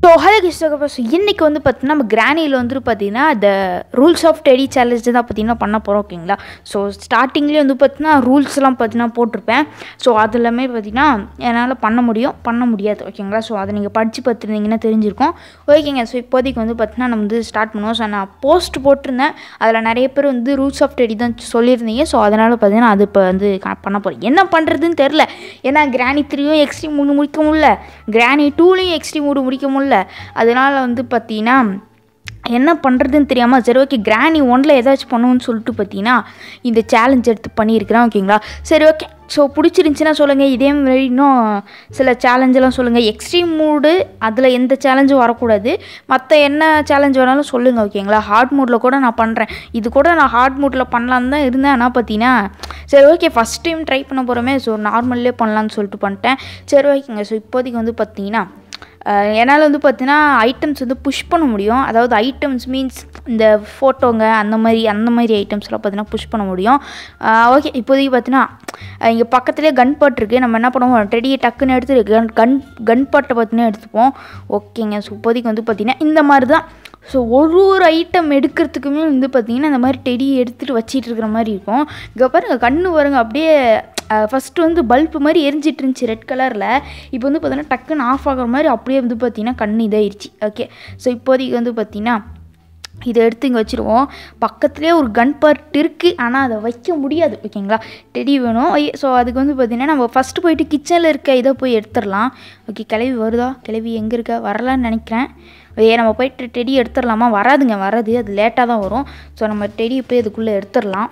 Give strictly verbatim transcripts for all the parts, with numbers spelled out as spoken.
Hello kiss so இன்றைக்கி வந்து பார்த்தீங்கன்னா நம்ம கிரானியில் வந்துட்டு பார்த்தீங்கன்னா இந்த ரூல்ஸ் ஆஃப் டெடி சேலஞ்ச் தான் பார்த்தீங்கன்னா பண்ண போகிறோம் ஓகேங்களா. ஸோ ஸ்டார்டிங்லேயே வந்து பார்த்தீங்கன்னா ரூல்ஸ்லாம் பார்த்தீங்கன்னா போட்டிருப்பேன். ஸோ அது எல்லாமே பார்த்தீங்கன்னா என்னால் பண்ண முடியும் பண்ண முடியாது ஓகேங்களா. ஸோ அதை நீங்கள் படித்து பார்த்துருந்தீங்கன்னா தெரிஞ்சிருக்கும் ஓகேங்க. ஸோ இப்போதைக்கு வந்து பார்த்தீங்கன்னா நம்ம வந்து ஸ்டார்ட் பண்ணுவோம். ஸோ நான் போஸ்ட் போட்டிருந்தேன், அதில் நிறைய பேர் வந்து ரூல்ஸ் ஆஃப் டெடி தான் சொல்லியிருந்தீங்க. ஸோ அதனால் பார்த்தீங்கன்னா அது இப்போ வந்து பண்ண போகிறேன். என்ன பண்ணுறதுன்னு தெரில, ஏன்னா கிரானி த்ரீயும் எக்ஸ்ட்ரீம் மூணு முடிக்க முடியல, கிரானி டூலையும் எக்ஸ்ட்ரீம் மூணு முடிக்க முடியல. அதனால் வந்து பார்த்தீங்கன்னா என்ன பண்ணுறதுன்னு தெரியாமல் சரி ஓகே கிரானி ஒன்றில் ஏதாச்சும் பண்ணுவோன்னு சொல்லிட்டு பார்த்தீங்கன்னா இந்த சேலஞ்ச் எடுத்து பண்ணியிருக்கிறேன் ஓகேங்களா. சரி ஓகே, ஸோ பிடிச்சிருந்துச்சின்னா சொல்லுங்கள். இதே மாதிரி இன்னும் சில சேலஞ்செல்லாம் சொல்லுங்கள். எக்ஸ்ட்ரீம் மூடு அதில் எந்த சேலஞ்சும் வரக்கூடாது, மற்ற என்ன சேலஞ்ச் வேணாலும் சொல்லுங்கள் ஓகேங்களா. ஹார்ட் மூடில் கூட நான் பண்ணுறேன், இது கூட நான் ஹார்ட் மூடில் பண்ணலான்னு தான் இருந்தேன். ஆனால் பார்த்தீங்கன்னா சரி ஓகே ஃபஸ்ட் டைம் ட்ரை பண்ண போகிறோமே, ஸோ நார்மல்லே பண்ணலான்னு சொல்லிட்டு பண்ணிட்டேன். சரி ஓகேங்க. ஸோ இப்போதைக்கு வந்து பார்த்தீங்கன்னா என்னால் வந்து பார்த்தீங்கன்னா ஐட்டம்ஸ் வந்து புஷ் பண்ண முடியும். அதாவது ஐட்டம்ஸ் மீன்ஸ் இந்த ஃபோட்டோங்க அந்த மாதிரி அந்த மாதிரி ஐட்டம்ஸ்லாம் பார்த்தீங்கன்னா புஷ் பண்ண முடியும். ஓகே இப்போதைக்கு பார்த்தீங்கன்னா இங்கே பக்கத்துலேயே கன் பாட் இருக்குது. நம்ம என்ன பண்ணுவோம், டெடியை டக்குன்னு எடுத்து கன் கன் கன் பாட்டை பார்த்தீங்கன்னா எடுத்துப்போம் ஓகேங்க. ஸோ இப்போதைக்கு வந்து பார்த்திங்கன்னா இந்த மாதிரி தான். ஸோ ஒரு ஒரு ஐட்டம் எடுக்கிறதுக்குமே வந்து பார்த்திங்கன்னா இந்த மாதிரி டெடியை எடுத்துகிட்டு வச்சிட்டு இருக்கிற மாதிரி இருக்கும். இங்கே பாருங்கள் கண்ணு வருங்க, அப்படியே ஃபஸ்ட்டு வந்து பல்ப்பு மாதிரி எரிஞ்சிட்டு இருந்துச்சு ரெட் கலரில், இப்போ வந்து பார்த்தீங்கன்னா டக்குன்னு ஆஃப் ஆகிற மாதிரி அப்படியே வந்து பார்த்திங்கன்னா கண் இதாகிடுச்சு. ஓகே ஸோ இப்போதைக்கு வந்து பார்த்திங்கன்னா இதை எடுத்து இங்கே வச்சுருவோம். பக்கத்துலேயே ஒரு கன் பார்ட் இருக்குது, ஆனால் அதை வைக்க முடியாது ஓகேங்களா. டெடி வேணும். ஸோ அதுக்கு வந்து பார்த்திங்கன்னா நம்ம ஃபஸ்ட்டு போயிட்டு கிச்சனில் இருக்க இதை போய் எடுத்துடலாம். ஓகே கிளவி வருதா, கிளவி எங்கே இருக்கா, வரலான்னு நினைக்கிறேன். ஏ நம்ம போய்ட்டு டெடி எடுத்துடலாமா, வராதுங்க வராது, அது லேட்டாக தான் வரும். ஸோ நம்ம டெடியை போய் அதுக்குள்ளே எடுத்துடலாம்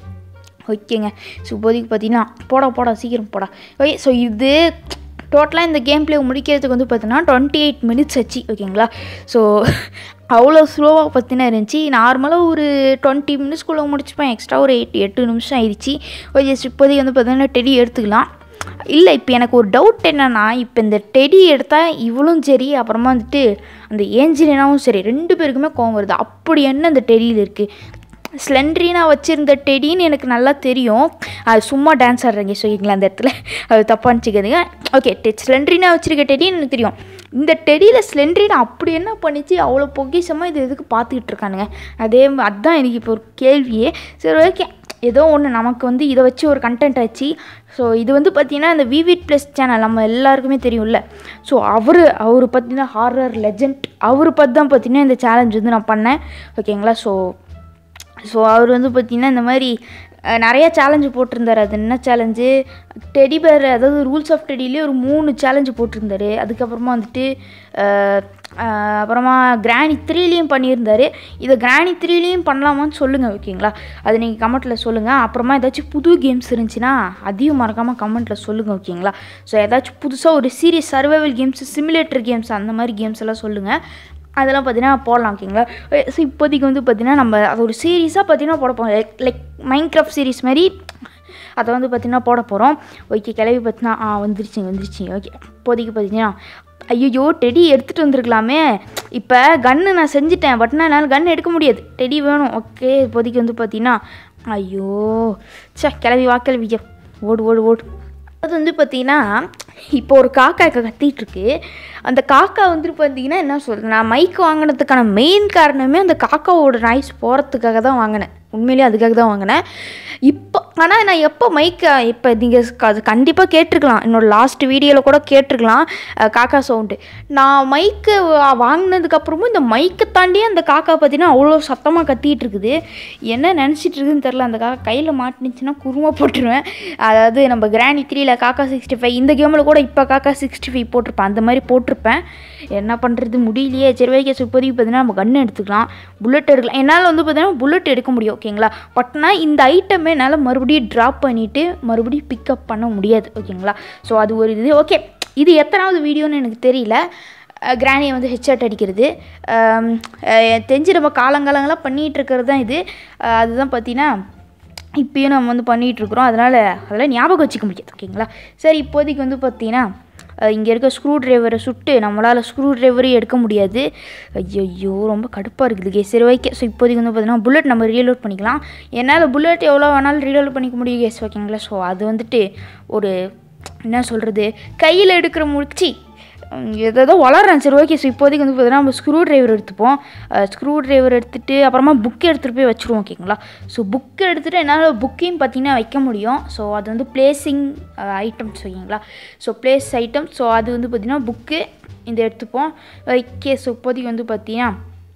ஓகேங்க. ஸோ இப்போதைக்கு பார்த்தீங்கன்னா போடா போடா சீக்கிரம் போடா. ஓகே ஸோ இது டோட்டலாக இந்த கேம் பிளே முடிக்கிறதுக்கு வந்து பார்த்தீங்கன்னா டுவெண்ட்டி எயிட் மினிட்ஸ் ஆச்சு ஓகேங்களா. ஸோ அவ்வளோ ஸ்லோவாக பார்த்தீங்கன்னா இருந்துச்சு. நார்மலாக ஒரு டுவெண்ட்டி மினிட்ஸ்க்குள்ளே முடிச்சுப்பேன், எக்ஸ்ட்ரா ஒரு எயிட் எட்டு நிமிஷம் ஆயிடுச்சு. ஓகே இப்போதைக்கு வந்து பார்த்தீங்கன்னா டெடி எடுத்துக்கலாம். இல்லை இப்போ எனக்கு ஒரு டவுட் என்னென்னா, இப்போ இந்த டெடி எடுத்தால் இவளும் சரி அப்புறமா வந்துட்டு அந்த ஏஞ்சலினாவும் சரி ரெண்டு பேருக்குமே கோவம் வருது. அப்படி என்ன இந்த டெடியில் இருக்குது? ஸ்லெண்ட்ரினா வச்சுருந்த டெடின்னு எனக்கு நல்லா தெரியும், அது சும்மா டான்ஸ் ஆடுறீங்க சொல்லிங்களா அந்த இடத்துல, அது தப்பாக நினச்சிக்காதுங்க. ஓகே டெ ஸ்லெண்ட்ரினா வச்சுருக்க டெடின்னு எனக்கு தெரியும். இந்த டெடியில் ஸ்லெண்ட்ரினா அப்படி என்ன பண்ணிச்சு அவ்வளோ பொக்கிஷமாக இது எதுக்கு பார்த்துக்கிட்டு இருக்கானுங்க, அதே அதுதான் எனக்கு இப்போ ஒரு கேள்வியே. சரி ஓகே ஏதோ ஒன்று நமக்கு வந்து இதை வச்சு ஒரு கண்டென்ட் ஆச்சு. ஸோ இது வந்து பார்த்திங்கன்னா இந்த விவிட் ப்ளஸ் சேனல் நம்ம எல்லாருக்குமே தெரியும்ல. ஸோ அவர் அவர் பார்த்திங்கன்னா ஹாரர் லெஜண்ட், அவர் பார்த்து தான் பார்த்திங்கன்னா இந்த சேலஞ்ச் வந்து நான் பண்ணேன் ஓகேங்களா. ஸோ ஸோ அவர் வந்து பார்த்திங்கன்னா இந்த மாதிரி நிறையா சேலஞ்சு போட்டிருந்தார். அது என்ன சேலஞ்சு, டெடி பேர் அதாவது ரூல்ஸ் ஆஃப் டெடியிலே ஒரு மூணு சேலஞ்சு போட்டிருந்தார். அதுக்கப்புறமா வந்துட்டு அப்புறமா கிரானி த்ரீலேயும் பண்ணியிருந்தார். இதை கிரானி த்ரீலேயும் பண்ணலாமான்னு சொல்லுங்கள் ஓகேங்களா, அது நீங்கள் கமெண்ட்டில் சொல்லுங்கள். அப்புறமா ஏதாச்சும் புது கேம்ஸ் இருந்துச்சுன்னா அதையும் மறக்காமல் கமெண்ட்டில் சொல்லுங்கள் ஓகேங்களா. ஸோ ஏதாச்சும் புதுசாக ஒரு serious survival games, simulator games அந்த மாதிரி கேம்ஸ் எல்லாம் சொல்லுங்கள், அதெல்லாம் பார்த்தீங்கன்னா போடலாம் ஓகேங்களா. ஸோ இப்போதைக்கு வந்து பார்த்திங்கன்னா நம்ம அது ஒரு சீரீஸாக பார்த்தீங்கன்னா போட போகிறோம், like like Minecraft series மாதிரி அதை வந்து பார்த்திங்கன்னா போட போகிறோம். ஓகே கிளவி பார்த்திங்கன்னா ஆ வந்துருச்சு வந்துருச்சு. ஓகே இப்போதைக்கு பார்த்திங்கன்னா ஐயோ டெடி எடுத்துகிட்டு வந்துருக்கலாமே, இப்போ கன்று நான் செஞ்சுட்டேன், பட் நான் என்னால் கன்று எடுக்க முடியாது, டெடி வேணும். ஓகே இப்போதைக்கு வந்து பார்த்திங்கன்னா ஐயோ சே கிளவி வா கிளவி ஓடு ஓடு ஓடு. அது வந்து பார்த்திங்கன்னா இப்போ ஒரு காக்கா இப்போ கத்திகிட்ருக்கு. அந்த காக்கா வந்துட்டு பார்த்திங்கன்னா என்ன சொல்கிறது, நான் மைக் வாங்கினதுக்கான மெயின் காரணமே அந்த காக்காவோட நாய்ஸ் போகிறதுக்காக தான் வாங்கினேன், உண்மையிலேயே அதுக்காக தான் வாங்கினேன். இப்போ ஆனால் நான் எப்போ மைக்கை இப்போ நீங்கள் அது கண்டிப்பாக கேட்டிருக்கலாம், என்னோடய லாஸ்ட் வீடியோவில் கூட கேட்டிருக்கலாம் காக்கா சவுண்டு. நான் மைக்கு வாங்கினதுக்கப்புறமும் இந்த மைக்கை தாண்டியே அந்த காக்கா பார்த்திங்கன்னா அவ்வளோ சத்தமாக கத்திகிட்டு இருக்குது. என்ன நினச்சிட்டு இருக்குதுன்னு தெரில. அந்த காக்கா கையில் மாட்டினுச்சுன்னா குருமா போட்டுருவேன். அதாவது நம்ம கிரானி த்ரீயில் காக்கா சிக்ஸ்டி ஃபைவ், இந்த கேமில் கூட இப்போ காக்கா சிக்ஸ்டி ஃபைவ் போட்டிருப்பேன், அந்த மாதிரி போட்டிருப்பேன். என்ன பண்ணுறது முடியலையே. சரி வைக்க இப்போதைக்கு பார்த்தீங்கன்னா நம்ம கன்று எடுத்துக்கலாம், புல்லட் எடுக்கலாம். என்னால் வந்து பார்த்தீங்கன்னா புல்லட் எடுக்க முடியும் ஓகேங்களா. பட்னா இந்த ஐட்டமே என்னால் மறுபடியும் ட்ராப் பண்ணிவிட்டு மறுபடியும் பிக்கப் பண்ண முடியாது ஓகேங்களா. ஸோ அது ஒரு இது. ஓகே இது எத்தனாவது வீடியோன்னு எனக்கு தெரியல. கிரானியை வந்து ஹெட்ஷாட் அடிக்கிறது தெரிஞ்சு நம்ம காலங்காலங்களாக பண்ணிகிட்டு இருக்கிறது தான் இது. அதுதான் பார்த்தீங்கன்னா இப்போயும் நம்ம வந்து பண்ணிகிட்ருக்குறோம், அதனால் அதெல்லாம் ஞாபகம் வச்சுக்க முடியாது ஓகேங்களா. சரி இப்போதைக்கு வந்து பார்த்தீங்கன்னா இங்கே இருக்க ஸ்க்ரூ ட்ரைவரை சுட்டு நம்மளால் ஸ்க்ரூ ட்ரைவரையும் எடுக்க முடியாது. ஐயோ ரொம்ப கடுப்பாக இருக்குது கேஸ். சரி ஓகே ஸோ இப்போதைக்கு வந்து பார்த்தீங்கன்னா புல்லட் நம்ம ரீலோட் பண்ணிக்கலாம். என்னால் புல்லட் எவ்வளோ வேணாலும் ரீலோட் பண்ணிக்க முடியும் கேஸ் ஓகேங்களா. ஸோ அது வந்துட்டு ஒரு என்ன சொல்கிறது, கையில் எடுக்கிற முடிச்சு எதோ வளர்றேன். சரி ஓகே. ஸோ இப்போதைக்கு வந்து பார்த்தீங்கன்னா நம்ம ஸ்க்ரூ ட்ரைவர் எடுத்துப்போம். ஸ்க்ரூ ட்ரைவர் எடுத்துகிட்டு அப்புறமா புக் எடுத்துகிட்டு போய் வச்சுருவோம். ஓகேங்களா. ஸோ புக்கு எடுத்துகிட்டு என்னால் புக்கையும் பார்த்திங்கன்னா வைக்க முடியும். ஸோ அது வந்து பிளேஸிங் ஐட்டம்ஸ் ஓகேங்களா. So place item. ஸோ அது வந்து பார்த்திங்கன்னா புக்கு இந்த எடுத்துப்போம். ஓகே. ஸோ இப்போதைக்கு வந்து பார்த்தீங்கன்னா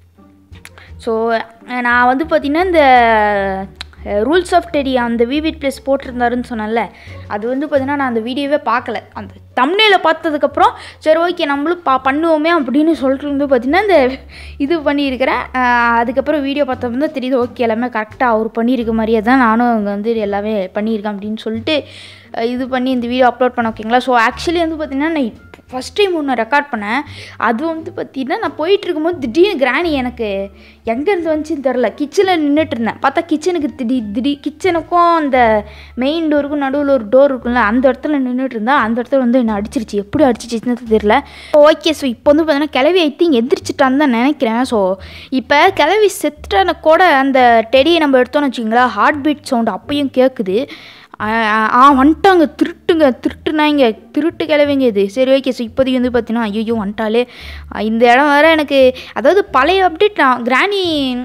ஸோ நான் வந்து பார்த்திங்கன்னா இந்த ரூல்ஸ் ஆஃப் டெடி அந்த விவிட் ப்ளஸ் போட்டிருந்தாருன்னு சொன்னேன்ல, அது வந்து பார்த்திங்கன்னா நான் அந்த வீடியோவே பார்க்கல. அந்த தம்ப்நெயிலை பார்த்ததுக்கப்புறம் சரி ஓகே நம்மளும் பா பண்ணுவோமே அப்படின்னு சொல்லிட்டு வந்து பார்த்திங்கன்னா இந்த இது பண்ணியிருக்கிறேன். அதுக்கப்புறம் வீடியோ பார்த்தப்ப தான் தெரியுது ஓகே எல்லாமே கரெக்டாக அவர் பண்ணியிருக்க மாதிரியே தான் நானும் அங்கே வந்து எல்லாமே பண்ணியிருக்கேன் அப்படின்னு சொல்லிட்டு இது பண்ணி இந்த வீடியோ அப்லோட் பண்ண. ஓகேங்களா. ஸோ ஆக்சுவலி வந்து பார்த்திங்கன்னா நான் ஃபஸ்ட் டைம் ஒன்று ரெக்கார்ட் பண்ணேன். அது வந்து பார்த்திங்கன்னா நான் போயிட்டு இருக்கும்போது திடீர்னு கிராணி எனக்கு எங்கேருந்து வந்துச்சுன்னு தெரில. கிச்சனில் நின்றுட்டு இருந்தேன். பார்த்தா கிச்சனுக்கு திடீர் திடீர் கிச்சனுக்கும் அந்த மெயின் டோருக்கும் நடுவில் ஒரு டோர் இருக்குல்ல, அந்த இடத்துல நின்றுட்டு இருந்தால் அந்த இடத்துல வந்து என்ன அடிச்சிருச்சு. எப்படி அடிச்சிச்சுன்னு தெரியல. ஓகே. ஸோ இப்போ வந்து பார்த்தீங்கன்னா கிளவி ஐ திங்க் எந்திரிச்சிட்டான்னு தான் நினைக்கிறேன். ஸோ இப்போ கிளவி செத்துட்டான கூட அந்த டெடியை நம்ம எடுத்தோன்னு வச்சிங்களா, ஹார்ட் பீட் சவுண்டு அப்பையும் கேட்குது. ஆ வந்துட்டாங்க திருட்டுங்க திருட்டுனாங்க திருட்டு கிளவிங்க இது. சரி ஓகே. ஸோ இப்போதைக்கு வந்து பார்த்தீங்கன்னா ஐயோ வந்துட்டாலே இந்த இடம் வேறு எனக்கு அதாவது பழைய அப்டேட் நான் கிராணி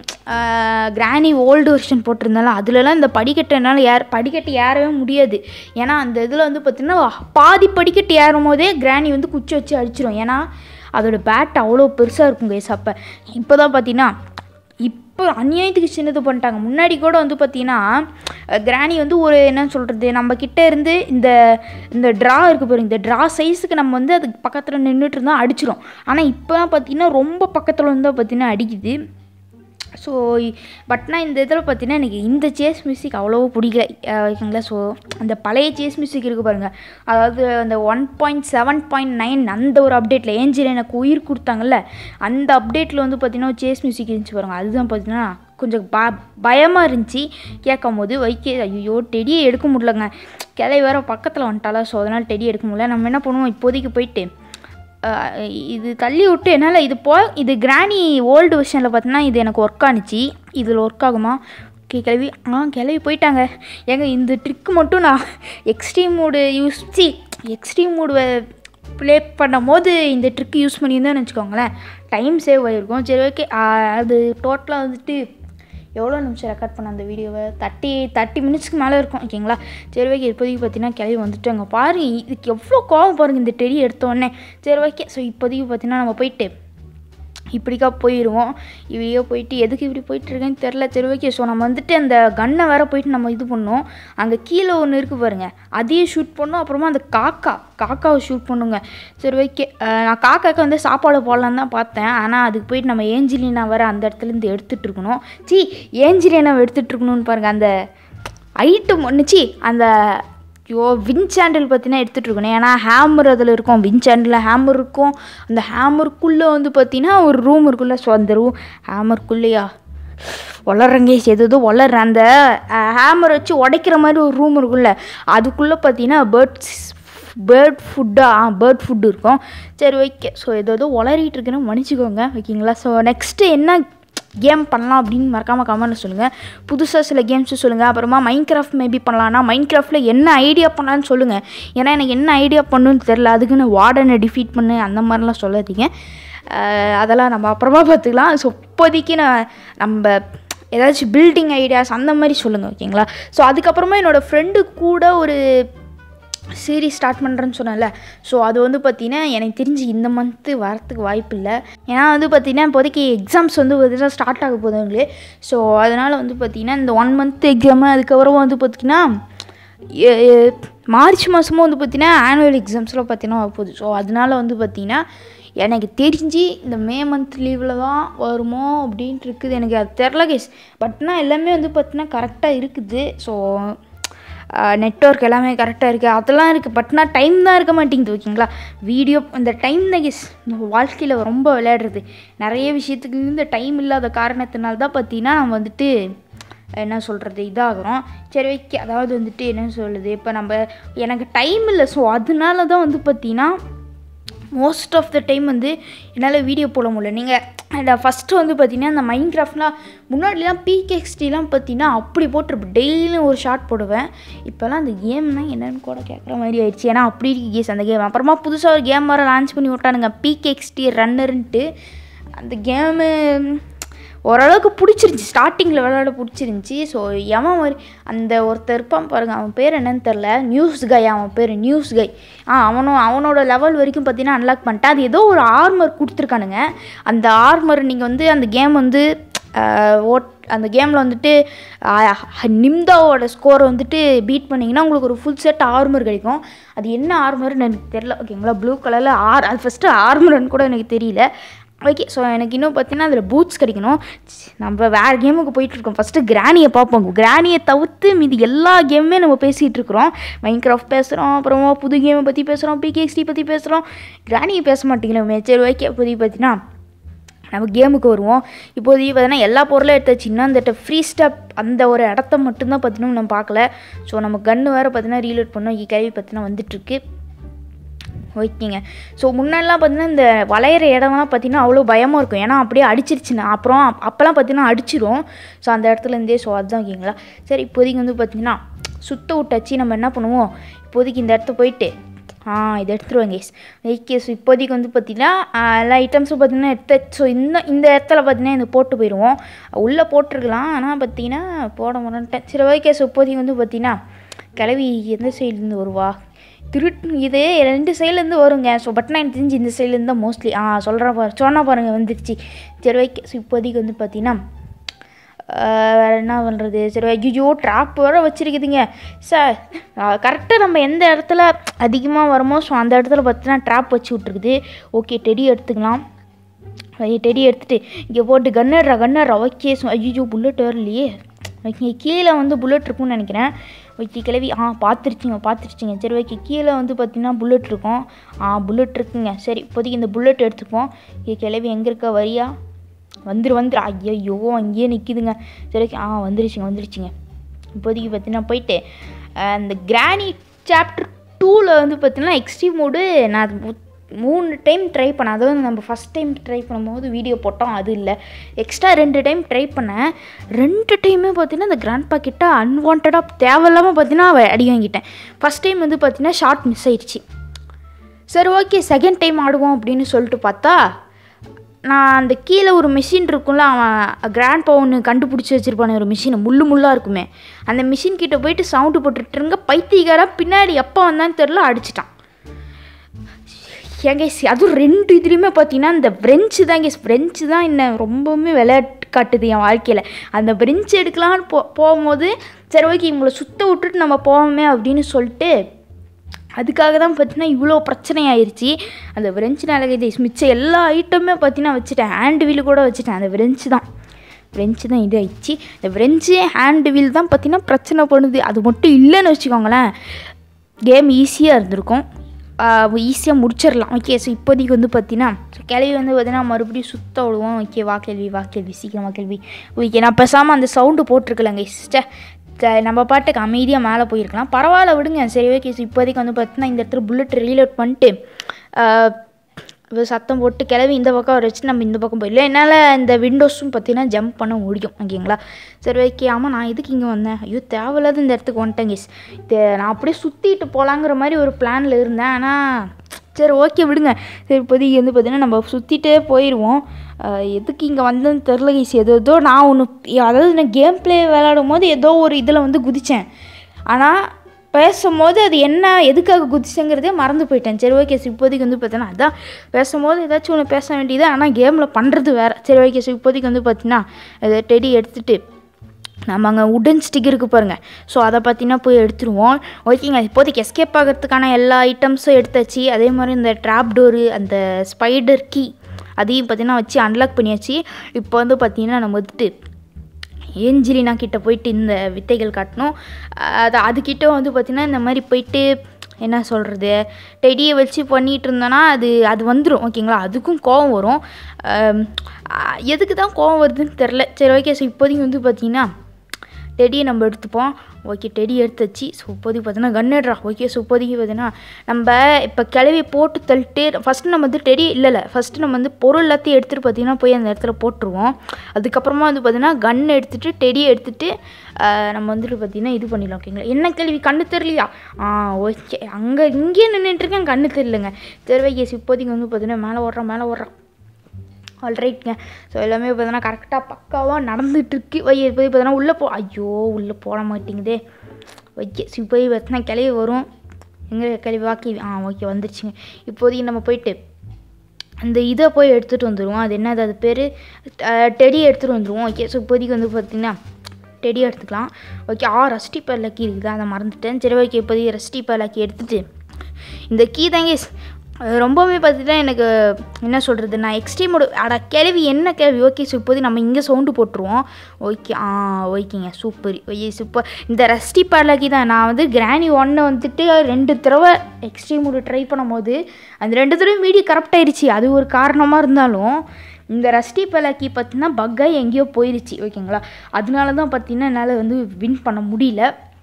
கிராணி ஓல்டு வெர்ஷன் போட்டிருந்தாலும் அதுலலாம் இந்த படிக்கட்டு என்னால் ஏற படிக்கட்டு ஏறவே முடியாது. ஏன்னா அந்த இதில் வந்து பார்த்திங்கன்னா பாதி படிக்கட்டு ஏறும் போதே கிராணி வந்து குச்சி வச்சு அடிச்சிடும். ஏன்னா அதோடய பேட் அவ்வளோ பெருசாக இருக்கும் கைஸ். அப்போ இப்போ தான் பார்த்தீங்கன்னா இப்போ அநியாயத்துக்கு சின்னது பண்ணிட்டாங்க. முன்னாடி கூட வந்து பார்த்திங்கன்னா கிராணி வந்து ஒரு என்ன சொல்கிறது நம்ம கிட்டே இருந்து இந்த இந்த ட்ரா இருக்குது பாருங்க, இந்த ட்ரா சைஸுக்கு நம்ம வந்து அதுக்கு பக்கத்தில் நின்றுட்டு இருந்தால் அடிச்சிடும். ஆனால் இப்போ தான் பார்த்திங்கன்னா ரொம்ப பக்கத்தில் வந்து பார்த்திங்கன்னா அடிக்குது. ஸோ பட் நான் இந்த இதில் பார்த்தீங்கன்னா எனக்கு இந்த சேஸ் மியூசிக் அவ்வளோ பிடிக்கல ஓகேங்களா. ஸோ அந்த பழைய சேஸ் மியூசிக் இருக்குது பாருங்கள், அதாவது அந்த one point seven point nine அந்த ஒரு அப்டேட்டில் ஏஞ்சில் எனக்கு உயிர் கொடுத்தாங்கல்ல, அந்த அப்டேட்டில் வந்து பார்த்திங்கன்னா சேஸ் மியூசிக் இருந்துச்சு பாருங்கள். அதுதான் பார்த்திங்கன்னா கொஞ்சம் ப பயமாக இருந்துச்சு கேட்கும் போது. வைக்க ஐயோ டெடியை எடுக்க முடியலங்க, கிளை வேறு பக்கத்தில் வந்துட்டாலா. ஸோ அதனால் டெடி எடுக்க முடியல. நம்ம என்ன பண்ணுவோம் இப்போதைக்கு போயிட்டு இது தள்ளி விட்டு என்னால் இது போ இது கிராணி ஓல்டு வெர்ஷனில் பார்த்தீங்கன்னா இது எனக்கு ஒர்க் ஆனிச்சு. இதில் ஒர்க் ஆகுமா? ஓகே கிளவி ஆ கிளவி போயிட்டாங்க. ஏங்க இந்த ட்ரிக்கு மட்டும் நான் எக்ஸ்ட்ரீம் மோடு யூஸ் சி எக்ஸ்ட்ரீம் மோடு ப்ளே பண்ணும் போது இந்த ட்ரிக்கு யூஸ் பண்ணியிருந்தேன்னு வச்சுக்கோங்களேன், டைம் சேவ் ஆகிருக்கும். சரி ஓகே. அது டோட்டலாக வந்துட்டு எவ்வளோ நிமிஷம் ரெக்கார்ட் பண்ண அந்த வீடியோவை தேர்ட்டி தேர்ட்டி மினிட்ஸ்க்கு மேலே இருக்கும் ஓகேங்களா. சரி ஓகே. இப்போதைக்கு பார்த்தீங்கன்னா கிளவி வந்துட்டு அங்கே பாருங்கள், இதுக்கு எவ்வளோ கோவம் பாருங்கள் இந்த டெடி எடுத்தோடனே. சரி ஓகே. ஸோ இப்போதைக்கு பார்த்தீங்கன்னா நம்ம போயிட்டு இப்படிக்கா போயிடுவோம். இப்படியோ போயிட்டு எதுக்கு இப்படி போயிட்டுருக்கேன்னு தெரில. சரி ஓகே. ஸோ நம்ம வந்துட்டு அந்த கன்னை வேறு போயிட்டு நம்ம இது பண்ணோம். அங்கே கீழே ஒன்று இருக்குது பாருங்கள், அதையும் ஷூட் பண்ணோம். அப்புறமா அந்த காக்கா காக்காவை ஷூட் பண்ணுங்க. சரி ஓகே. நான் காக்காவுக்கு வந்து சாப்பாடு போடலான்னு தான் பார்த்தேன். ஆனால் அதுக்கு போயிட்டு நம்ம ஏஞ்சிலினா வேறு அந்த இடத்துலேருந்து எடுத்துகிட்டு இருக்கணும். சி ஏஞ்சிலினாவை எடுத்துகிட்டு இருக்கணும்னு பாருங்கள். அந்த ஐட்டம் ஒன்றுச்சி அந்த யோ வின் சாண்டில் பார்த்தீங்கன்னா எடுத்துகிட்டு இருக்கணும். ஏன்னா ஹேமர் அதில் இருக்கும், வின் சாண்டில் ஹேமர் இருக்கும். அந்த ஹேமருக்குள்ளே வந்து பார்த்தீங்கன்னா ஒரு ரூம் இருக்குல்ல. ஸோ அந்த ரூம் ஹேமருக்குள்ளேயா வளர்றங்க எதுவும் வளர்ற அந்த ஹேமர் வச்சு உடைக்கிற மாதிரி ஒரு ரூம் இருக்குல்ல, அதுக்குள்ளே பார்த்தீங்கன்னா பேர்ட்ஸ் பேர்ட் ஃபுட்டாக ஆ பேர்ட் ஃபுட்டு இருக்கும். சரி ஓகே. ஸோ ஏதோ வளரிட்டு இருக்குன்னு மன்னிச்சிக்கோங்க ஓகேங்களா. ஸோ நெக்ஸ்ட்டு என்ன கேம் பண்ணலாம் அப்படின்னு மறக்காமல் கமெண்ட்டில் சொல்லுங்கள். புதுசாக சில கேம்ஸு சொல்லுங்கள். அப்புறமா மைண்ட் கிராஃப்ட் மேபி பண்ணலான்னா மைண்ட் கிராஃப்டில் என்ன ஐடியா பண்ணலான்னு சொல்லுங்கள். ஏன்னா எனக்கு என்ன ஐடியா பண்ணுன்னு தெரில, அதுக்குன்னு வார்டனை டிஃபீட் பண்ணு அந்த மாதிரிலாம் சொல்லாதீங்க. அதெல்லாம் நம்ம அப்புறமா பார்த்துக்கலாம். ஸோ இப்போதைக்கு நான் நம்ம ஏதாச்சும் பில்டிங் ஐடியாஸ் அந்த மாதிரி சொல்லுங்கள் ஓகேங்களா. ஸோ அதுக்கப்புறமா என்னோடய ஃப்ரெண்டு கூட ஒரு சீரீஸ் ஸ்டார்ட் பண்ணுறேன்னு சொன்னேன்ல. ஸோ அது வந்து பார்த்திங்கன்னா எனக்கு தெரிஞ்சு இந்த மந்த்து வரத்துக்கு வாய்ப்பு இல்லை. ஏன்னா வந்து பார்த்திங்கன்னா இப்போதைக்கு எக்ஸாம்ஸ் வந்து பார்த்திங்கன்னா ஸ்டார்ட் ஆக போதுங்களே. ஸோ அதனால் வந்து பார்த்திங்கன்னா இந்த ஒன் மந்த் எக்ஸாமு அதுக்கப்புறம் வந்து பார்த்திங்கன்னா மார்ச் மாதமும் வந்து பார்த்திங்கன்னா ஆனுவல் எக்ஸாம்ஸ்லாம் பார்த்திங்கன்னா வரப்போகுது. ஸோ அதனால் வந்து பார்த்திங்கன்னா எனக்கு தெரிஞ்சு இந்த மே மந்த் லீவில் தான் வருமோ அப்படின்ட்டு இருக்குது. எனக்கு அது தெரில கேஸ். பட்னா எல்லாமே வந்து பார்த்திங்கன்னா கரெக்டாக இருக்குது. ஸோ நெட்வொர்க் எல்லாமே கரெக்டாக இருக்குது, அதெல்லாம் இருக்குது. பட் நான் டைம் தான் இருக்க மாட்டேங்குது ஓகேங்களா. வீடியோ இந்த டைம் தான் கேஸ் நம்ம வாழ்க்கையில் ரொம்ப விளையாடுறது. நிறைய விஷயத்துக்கு இந்த டைம் இல்லாத காரணத்தினால தான் பார்த்தீங்கன்னா நம்ம வந்துட்டு என்ன சொல்கிறது இதாகிறோம். சரி ஓகே. அதாவது வந்துட்டு என்ன சொல்லுது இப்போ நம்ம எனக்கு டைம் இல்லை. ஸோ அதனால தான் வந்து பார்த்திங்கன்னா மோஸ்ட் ஆஃப் த டைம் வந்து என்னால் வீடியோ போட முடியல. நீங்கள் ஃபஸ்ட்டு வந்து பார்த்தீங்கன்னா இந்த மைண்ட் கிராஃப்ட்லாம் முன்னாடிலாம் பிகேஎக்ஸ்டிலாம் பார்த்தீங்கன்னா அப்படி போட்டிருப்பேன், டெய்லியும் ஒரு ஷார்ட் போடுவேன். இப்போல்லாம் அந்த கேம்னா என்னென்னு கூட கேட்குற மாதிரி ஆயிடுச்சு. ஏன்னா அப்படி இருக்கு கேஸ் அந்த கேம். அப்புறமா புதுசாக ஒரு கேம் வர லான்ச் பண்ணி விட்டானுங்க, பிகேஎக்ஸ்டி ரன்னருன்ட்டு. அந்த கேமு ஓரளவுக்கு பிடிச்சிருந்துச்சி, ஸ்டார்டிங்கில் விளையாட பிடிச்சிருந்துச்சி. ஸோ எவன் ஒரு அந்த ஒருத்தர் இருப்பான் பாருங்கள், அவன் பேர் என்னன்னு தெரில, நியூஸ் கை, அவன் பேர் நியூஸ் கை. ஆ அவனும் அவனோட லெவல் வரைக்கும் பார்த்தீங்கன்னா அன்லாக் பண்ணிட்டேன். அது ஏதோ ஒரு ஆர்மர் கொடுத்துருக்கானுங்க. அந்த ஆர்மர் நீங்கள் வந்து அந்த கேம் வந்து ஓட் அந்த கேமில் வந்துட்டு நிம்தாவோட ஸ்கோரை வந்துட்டு பீட் பண்ணிங்கன்னா உங்களுக்கு ஒரு ஃபுல் செட் ஆர்மர் கிடைக்கும். அது என்ன ஆர்மர்னு எனக்கு தெரில, ஓகேங்களா. ப்ளூ கலரில் ஆர் அது ஃபஸ்ட்டு ஆர்மர்னு கூட எனக்கு தெரியல. ஓகே, ஸோ எனக்கு இன்னும் பார்த்தீங்கன்னா அதில் பூட்ஸ் கிடைக்கணும். நம்ம வேறு கேமுக்கு போயிட்டுருக்கோம். ஃபஸ்ட்டு கிராணியை பார்ப்போம். கிராணியை தவிர்த்து மீதி எல்லா கேமுமே நம்ம பேசிகிட்டு இருக்கிறோம். மைண்ட் கிராஃப்ட் பேசுகிறோம், அப்புறமா புது கேமை பற்றி பேசுகிறோம், பிகேஎக்ஸ்டி பற்றி பேசுகிறோம், கிராணியை பேச மாட்டேங்கிறோமே. சரி ஓகே, இப்போதைக்கு பார்த்தீங்கன்னா நம்ம கேமுக்கு வருவோம். இப்போதைக்கு பார்த்தீங்கன்னா எல்லா பொருளும் எடுத்தாச்சுன்னா அந்த ஃப்ரீ ஸ்டெப் அந்த ஒரு இடத்த மட்டும்தான் பார்த்தீங்கன்னா நம்ம பார்க்கல. ஸோ நம்ம கன்று வேறு பார்த்தீங்கன்னா ரீலோட் பண்ணோம். இங்கே கேள்வி பார்த்தீங்கன்னா வந்துட்டுருக்கு. ஓகேங்க. ஸோ முன்னாடிலாம் பார்த்தீங்கன்னா இந்த வளையிற இடம்லாம் பார்த்திங்கன்னா அவ்வளோ பயமாக இருக்கும். ஏன்னா அப்படியே அடிச்சிருச்சுன்னா அப்புறம் அப்போல்லாம் பார்த்தீங்கன்னா அடிச்சிடும். ஸோ அந்த இடத்துலேருந்தே ஸோ அதுதான் ஓகேங்களா. சரி இப்போதைக்கு வந்து பார்த்திங்கன்னா சுத்த விட்டாச்சு. நம்ம என்ன பண்ணுவோம், இப்போதைக்கு இந்த இடத்த போயிட்டு ஆ இதை எடுத்துருவாங்க கேஸ். ஓகே, ஸோ இப்போதைக்கு வந்து பார்த்திங்கன்னா எல்லா ஐட்டம்ஸும் பார்த்திங்கன்னா எடுத்து ஸோ இந்த இந்த இடத்துல பார்த்திங்கன்னா இந்த போட்டு போயிடுவோம். உள்ளே போட்டிருக்கலாம், ஆனால் பார்த்திங்கன்னா போட மாட்டேன். சரி ஓகே, ஸோ இப்போதைக்கு வந்து பார்த்திங்கன்னா கிளவி எந்த சைட்லேருந்து வருவா, திருட்டு இது ரெண்டு சைட்லேருந்து வருங்க. ஸோ பட் நான் தெரிஞ்சு இந்த சைட்லேருந்து தான் மோஸ்ட்லி ஆ சொல்கிறேன் பாரு சொன்னால் பாருங்கள் வந்துடுச்சு. சரி ஓகே, ஸோ இப்போதைக்கு வந்து பார்த்தீங்கன்னா வேறு என்ன பண்ணுறது. சரி ஐயோ ட்ராப் வேறு வச்சுருக்குதுங்க சார். கரெக்டாக நம்ம எந்த இடத்துல அதிகமாக வருமோ ஸோ அந்த இடத்துல பார்த்தீங்கன்னா ட்ராப் வச்சு விட்ருக்குது. ஓகே, டெடி எடுத்துக்கலாம். டெடி எடுத்துகிட்டு இங்கே போட்டு கன்னுடுறா கன்னுடுறா. ஓகே, ஸோ ஐயோ புல்லட் வரலையே. ஓகே, கீழே வந்து புல்லட் இருக்கும்னு நினைக்கிறேன். ஓகே கிளவி ஆ பார்த்துருச்சிங்க பார்த்துருச்சிங்க. சரி ஓகே, கீழே வந்து பார்த்திங்கன்னா புல்லட் இருக்கும். ஆ புல்லட் இருக்குங்க. சரி இப்போதைக்கு இந்த புல்லட் எடுத்துப்போம். ஏ கிளவி எங்கே இருக்க வரியா, வந்துரு வந்துரு. ஐயோ அங்கேயே நிற்கிதுங்க. சரி ஓகே, ஆ வந்துருச்சுங்க வந்துருச்சுங்க. இப்போதைக்கு பார்த்தீங்கன்னா போயிட்டு அந்த கிராணி சாப்டர் டூவில் வந்து பார்த்திங்கன்னா எக்ஸ்ட்ரீம் மோடு நான் மூணு டைம் ட்ரை பண்ணேன். அதாவது நம்ம ஃபஸ்ட் டைம் ட்ரை பண்ணும்போது வீடியோ போட்டோம், அது இல்லை எக்ஸ்ட்ரா ரெண்டு டைம் ட்ரை பண்ணேன். ரெண்டு டைமே பார்த்தீங்கன்னா இந்த கிராண்ட் பாக்கிட்ட அன்வான்டாக தேவையில்லாமல் பார்த்தீங்கன்னா அடி வாங்கிட்டேன். ஃபஸ்ட் டைம் வந்து பார்த்தீங்கன்னா ஷார்ட் மிஸ் ஆயிடுச்சு. சரி ஓகே, செகண்ட் டைம் ஆடுவோம் அப்படின்னு சொல்லிட்டு பார்த்தா நான் அந்த கீழே ஒரு மிஷின் இருக்கும்ல, அவன் கிராண்ட் பா ஒன்று கண்டுபிடிச்சி வச்சுருப்பானே ஒரு மிஷின் முள்ளு முள்ளாக இருக்குமே, அந்த மிஷின் கிட்டே போயிட்டு சவுண்டு போட்டுட்டுருங்க. பைத்தியக்காராக பின்னாடி எப்போ வந்தான்னு தெரில அடிச்சிட்டான். ஏன் கேஸ் அதுவும் ரெண்டு இதுலேயுமே பார்த்தீங்கன்னா இந்த ஃப்ரெஞ்சு தான் கேஸ். ஃப்ரெஞ்சு தான் என்ன ரொம்பவுமே விளையாட்டு காட்டுது என் வாழ்க்கையில். அந்த ஃப்ரெஞ்சு எடுக்கலான்னு போ போகும்போது சரி ஓகே இவங்களை சுத்த விட்டுட்டு நம்ம போவோமே அப்படின்னு சொல்லிட்டு அதுக்காக தான் பார்த்தீங்கன்னா இவ்வளோ பிரச்சனை ஆயிடுச்சு. அந்த ஃப்ரெஞ்சு நாளைக்கு மிச்சம் எல்லா ஐட்டமே பார்த்தீங்கன்னா வச்சுட்டேன். ஹேண்ட் வீல் கூட வச்சுட்டேன். அந்த ஃப்ரெஞ்சு தான் ஃப்ரெஞ்சு தான் இது ஆயிடுச்சு. இந்த ஃப்ரெஞ்சு ஹேண்ட் வீல் தான் பார்த்தீங்கன்னா பிரச்சனை பண்ணுது. அது மட்டும் இல்லைன்னு வச்சுக்கோங்களேன், கேம் ஈஸியாக இருந்திருக்கும், ஈஸியாக முடிச்சிடலாம். ஓகே, ஸோ இப்போதைக்கு வந்து பார்த்தீங்கன்னா ஸோ கேள்வி வந்து பார்த்தீங்கன்னா மறுபடியும் சுத்த விடுவோம். ஓகே வா கேள்வி வா கேள்வி சீக்கிரம் வா கேள்வி. ஓகே, நான் பேசாமல் அந்த சவுண்டு போட்டிருக்கலங்க சிஸ்டர், நம்ம பாட்டுக்கு அமைதியாக மேலே போயிருக்கலாம், பரவாயில்ல விடுங்க. சரி ஓகே, ஸோ இப்போதைக்கு வந்து பார்த்தீங்கன்னா இந்த இடத்துல புல்லட் ரீலோட் பண்ணிட்டு சத்தம் போட்டு கிளவி இந்த பக்கம் வர வச்சு நம்ம இந்த பக்கம் போயிடலாம். என்னால் இந்த விண்டோஸும் பார்த்தீங்கன்னா ஜம்ப் பண்ண முடியும். ஓகேங்களா, சரி ஓகே. ஆமாம் நான் எதுக்கு இங்கே வந்தேன், ஐயோ தேவையில்லாத இந்த இடத்துக்கு வந்துட்டேன் கேஸ். நான் அப்படியே சுற்றிட்டு போகலாங்கிற மாதிரி ஒரு பிளானில் இருந்தேன். ஆனால் சரி ஓகே விடுங்க. சரி இப்போதைக்கு வந்து பார்த்தீங்கன்னா நம்ம சுற்றிட்டே போயிடுவோம். எதுக்கு இங்கே வந்ததுன்னு தெரில கேஸ். ஏதோ ஏதோ நான் ஒன்று அதாவது நான் கேம் பிளே விளையாடும் போது ஏதோ ஒரு இதில் வந்து குதித்தேன், ஆனால் பேசும்போது அது என்ன எதுக்காக குதிச்சுங்கிறதே மறந்து போயிட்டேன். சரி ஓகே, ஸோ இப்போதைக்கு வந்து பார்த்தீங்கன்னா அதான் பேசும்போது ஏதாச்சும் ஒன்று பேச வேண்டியது, ஆனால் கேமில் பண்ணுறது வேறு. சரி ஓகே, ஸோ இப்போதைக்கு வந்து பார்த்தீங்கன்னா இதை டெடி எடுத்துகிட்டு நம்ம அங்கே உடன் ஸ்டிக் இருக்குது பாருங்கள், ஸோ அதை பார்த்தீங்கன்னா போய் எடுத்துருவோம். ஓகேங்க, இப்போதைக்கு எஸ்கேப் ஆகிறதுக்கான எல்லா ஐட்டம்ஸும் எடுத்தாச்சு. அதே மாதிரி இந்த ட்ராப் டோரு அந்த ஸ்பைடர் கீ அதையும் பார்த்தீங்கன்னா வச்சு அன்லாக் பண்ணியாச்சு. இப்போ வந்து பார்த்தீங்கன்னா நம்ம வந்துட்டு ஏஞ்சலினா கிட்டே போயிட்டு இந்த வித்தைகள் காட்டணும். அது அதுக்கிட்ட வந்து பார்த்திங்கன்னா இந்த மாதிரி போயிட்டு என்ன சொல்கிறது டெடியை வச்சு பண்ணிகிட்டு இருந்தோன்னா அது அது வந்துடும். ஓகேங்களா, அதுக்கும் கோவம் வரும். எதுக்கு தான் கோவம் வருதுன்னு தெரில. சரி ஓகே, ஸோ இப்போதைக்கு வந்து பார்த்திங்கன்னா டெடியை நம்ம எடுத்துப்போம். ஓகே, டெடி எடுத்து வச்சு ஸோ இப்போதைக்கு பார்த்தீங்கன்னா கன் எடுறா. ஓகே, ஸோ இப்போதைக்கு பார்த்தீங்கன்னா நம்ம இப்போ கிளவி போட்டு தள்ளிட்டு ஃபஸ்ட்டு நம்ம வந்து டெடி இல்லை இல்லை ஃபஸ்ட்டு நம்ம வந்து பொருள் எல்லாத்தையும் எடுத்துகிட்டு பார்த்தீங்கன்னா போய் அந்த இடத்துல போட்டுருவோம். அதுக்கப்புறமா வந்து பார்த்தீங்கன்னா கன் எடுத்துகிட்டு டெடியை எடுத்துகிட்டு நம்ம வந்துட்டு பார்த்திங்கன்னா இது பண்ணிடலாம். ஓகேங்களா? என்ன கேள்வி, கண்ணு தெரியலையா? ஆ ஓகே, அங்கே இங்கேயே நின்றுட்டுருக்கேன், கண்ணு தெரியலங்க. தெரியவே கேஸ் இப்போதைக்கு வந்து பார்த்தீங்கன்னா மேலே ஓடுறோம் மேலே ஓடுறோம் ஆல்ரைட்ங்க. ஸோ எல்லாமே பார்த்தீங்கன்னா கரெக்டாக பக்காவாக நடந்துகிட்ருக்கு. வை இப்போதைக்கு பார்த்தீங்கன்னா உள்ளே போ ஐயோ உள்ளே போட மாட்டேங்குதே. ஓகே, ஸோ இப்போதைக்கு பார்த்தீங்கன்னா கிளவி வரும். எங்கே கிளவி வாக்கி ஆ ஓகே வந்துருச்சுங்க. இப்போதைக்கு நம்ம போயிட்டு அந்த இதை போய் எடுத்துகிட்டு வந்துடுவோம். அது என்னது, அது பேர் டெடி எடுத்துகிட்டு வந்துடுவோம். ஓகே, ஸோ இப்போதைக்கு வந்து பார்த்திங்கன்னா டெடி எடுத்துக்கலாம். ஓகே, ஆ ரஸ்டி பல்லாக்கி இருக்குது, அதை மறந்துட்டேன். சரி ஓகே, இப்போதைக்கு ரஸ்டி பல்லாக்கி எடுத்துகிட்டு இந்த கீ தாங்க ரொம்பவே பார்த்துட்டா எனக்கு என்ன சொல்கிறது, நான் எக்ஸ்ட்ரீமோட அட கேள்வி என்ன கேள்வி. ஓகே, ஸோ இப்போதைக்கு நம்ம இங்கே சவுண்டு போட்டுருவோம். ஓகே ஆ ஓகேங்க சூப்பர். Okay super. இந்த ரஸ்டி பல்லாக்கி தான் நான் வந்து கிராணி ஒன்னை வந்துட்டு ரெண்டு தடவை எக்ஸ்ட்ரீமோட ட்ரை பண்ணும் போது அந்த ரெண்டு தடவை வீடியோ கரெக்ட் ஆயிடுச்சு. அது ஒரு காரணமாக இருந்தாலும் இந்த ரஸ்டி பல்லாக்கி பார்த்தீங்கன்னா பக்காய் எங்கேயோ போயிடுச்சு. ஓகேங்களா? அதனால தான் பார்த்தீங்கன்னா என்னால் வந்து வின் பண்ண முடியல.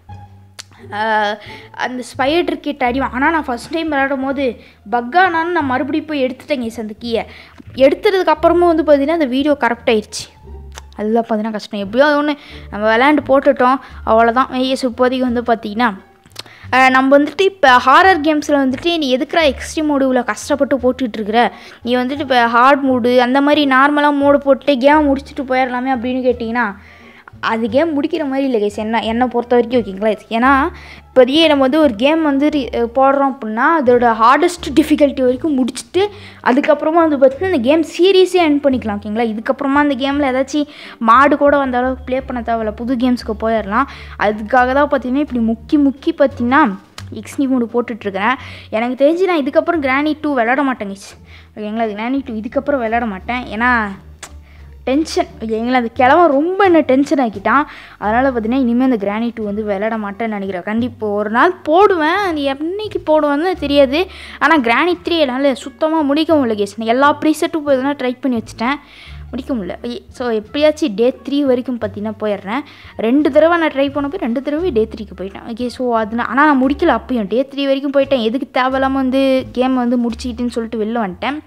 அந்த ஸ்பைடர் கிட்ட அடி. ஆனால் நான் ஃபஸ்ட் டைம் விளையாடும் போது பக்கானான்னு நான் மறுபடியும் போய் எடுத்துட்டேங்க அந்த கீயை. எடுத்துறதுக்கு அப்புறமும் வந்து பார்த்திங்கன்னா அந்த வீடியோ கரெக்ட் ஆயிடுச்சு. அதுதான் பார்த்தீங்கன்னா கஷ்டம். எப்படியோ அது ஒன்று நம்ம விளையாண்டு போட்டுட்டோம், அவ்வளோதான். ஏஸ் இப்போதைக்கு வந்து பார்த்திங்கன்னா நம்ம வந்துட்டு இப்போ ஹாரர் கேம்ஸில் வந்துட்டு நீ எதுக்குறா எக்ஸ்ட்ரீம் மோடு இவ்வளோ கஷ்டப்பட்டு போட்டுட்ருக்குற, நீ வந்துட்டு இப்போ ஹார்ட் மூடு அந்த மாதிரி நார்மலாக மோடு போட்டு கேம் முடிச்சுட்டு போயிடலாமே அப்படின்னு கேட்டிங்கன்னா அது கேம் முடிக்கிற மாதிரி இல்லை கைஸ். என்ன என்னை பொறுத்த வரைக்கும். ஓகேங்களா? ஏன்னா இப்போதையே நம்ம வந்து ஒரு கேம் வந்து போடுறோம் அப்படின்னா அதோட ஹார்டஸ்ட் டிஃபிகல்ட்டி வரைக்கும் முடிச்சுட்டு அதுக்கப்புறமா வந்து பார்த்திங்கன்னா இந்த கேம் சீரியஸே எண்ட் பண்ணிக்கலாம். ஓகேங்களா? இதுக்கப்புறமா அந்த கேமில் ஏதாச்சும் மாடு கூட வந்த அளவுக்கு ப்ளே பண்ண தேவையில்ல, புது கேம்ஸுக்கு போயிடலாம். அதுக்காக தான் பார்த்திங்கன்னா இப்படி முக்கி முக்கி பார்த்திங்கன்னா எக்ஸ்ட்ரீம் மோடு போட்டுட்ருக்கிறேன். எனக்கு தெரிஞ்சு நான் இதுக்கப்புறம் கிராணி டூ விளையாட மாட்டேன் கைஸ். ஓகேங்களா? கிராணி டூ இதுக்கப்புறம் விளையாட மாட்டேன். ஏன்னா டென்ஷன். ஓகேங்களா? அந்த கிழவன் ரொம்ப என்ன டென்ஷன் ஆக்கிட்டான். அதனால் பார்த்தீங்கன்னா இனிமேல் அந்த கிராணி டூ வந்து விளையாட மாட்டேன்னு நினைக்கிறேன். கண்டிப்பாக ஒரு நாள் போடுவேன், அது என்னைக்கு போடுவேன்னு தெரியாது. ஆனால் கிராணி த்ரீ என்னால் சுத்தமாக முடிக்க முடியல கேஸ். எல்லா ப்ரீசெட்டும் போய் ட்ரை பண்ணி வச்சுட்டேன், முடிக்க முடியல. ஸோ எப்படியாச்சும் டே த்ரீ வரைக்கும் பார்த்தீங்கன்னா போயிடுறேன். ரெண்டு தடவை நான் ட்ரை பண்ண போய் ரெண்டு தடவை டே த்ரீக்கு போயிட்டேன். ஓகே, ஸோ அது ஆனால் நான் முடிக்கல. அப்பயும் டே த்ரீ வரைக்கும் போயிட்டேன். எதுக்கு தேவையில்லாமல் வந்து கேம் வந்து முடிச்சுக்கிட்டுன்னு சொல்லிட்டு வெளில வந்துட்டேன்.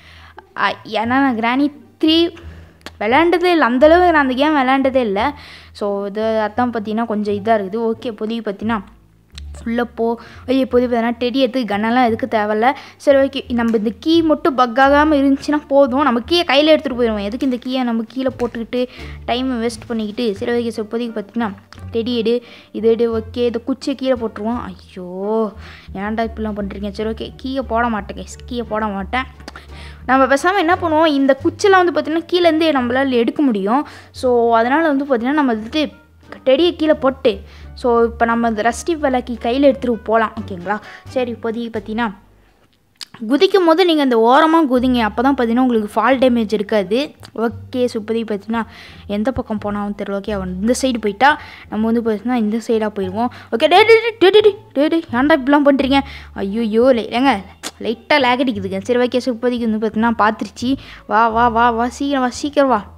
ஏன்னா நான் கிராணி த்ரீ விளையாண்டதே இல்லை, அந்தளவு நான் அந்த கேம் விளையாண்டதே இல்லை. ஸோ இது அதான் பார்த்தீங்கன்னா கொஞ்சம் இதாக இருக்குது. ஓகே, இப்போதைக்கு பார்த்தீங்கன்னா ஃபுல்லாக போ ஓகே இப்போதைக்கு பார்த்தீங்கன்னா டெடி எடுத்து கன்னெல்லாம் எதுக்கு தேவையில்ல. சரி ஓகே, நம்ம இந்த கீ மட்டும் பக் ஆகாமல் இருந்துச்சுன்னா போதும். நம்ம கீயை கையில் எடுத்துகிட்டு போயிடுவோம். எதுக்கு இந்த கீயை நம்ம கீழே போட்டுக்கிட்டு டைமை வேஸ்ட் பண்ணிக்கிட்டு. சரி ஓகே, ஸோ இப்போதைக்கு பார்த்தீங்கன்னா டெடி எடு இது எடு. ஓகே, இந்த குச்சியை கீழே போட்டுருவோம். ஐயோ ஏன்டா இப்படிலாம் பண்ணுறீங்க. சரி ஓகே, கீயை போட மாட்டேன் கைஸ், கீயை போட மாட்டேன். நம்ம பேசாமல் என்ன பண்ணுவோம், இந்த குச்சிலாம் வந்து பார்த்திங்கன்னா கீழேருந்து நம்மளால் எடுக்க முடியும். ஸோ அதனால் வந்து பார்த்திங்கன்னா நம்ம வந்துட்டு டெடியை கீழே போட்டு ஸோ இப்போ நம்ம இந்த ரஸ்டி பல்லாக்கி கையில் எடுத்துகிட்டு போகலாம். ஓகேங்களா? சரி இப்போதைக்கு பார்த்தீங்கன்னா குதிக்கும் போது நீங்கள் அந்த ஓரமாக குதிங்க, அப்போ தான் பார்த்தீங்கன்னா உங்களுக்கு ஃபால் டேமேஜ் இருக்காது. ஓகே, ஸோ இப்போதைக்கு பார்த்தீங்கன்னா எந்த பக்கம் போனாலும் தெரியல. ஓகே, அவன் இந்த சைடு போயிட்டா நம்ம வந்து பார்த்தீங்கன்னா இந்த சைடாக போயிடுவோம். ஓகே, டே டே டே டே டே டே ஏன்டா இப்படிலாம் பண்ணுறீங்க. ஐயோ லை ஏங்க லைட்டாக லேக் அடிக்குதுங்க. சரி ஓகே, ஸோ இப்போதைக்கு வந்து பார்த்தீங்கன்னா பார்த்துருச்சு. வா வா வா வா சீக்கிரம் வா சீக்கிரம் வா.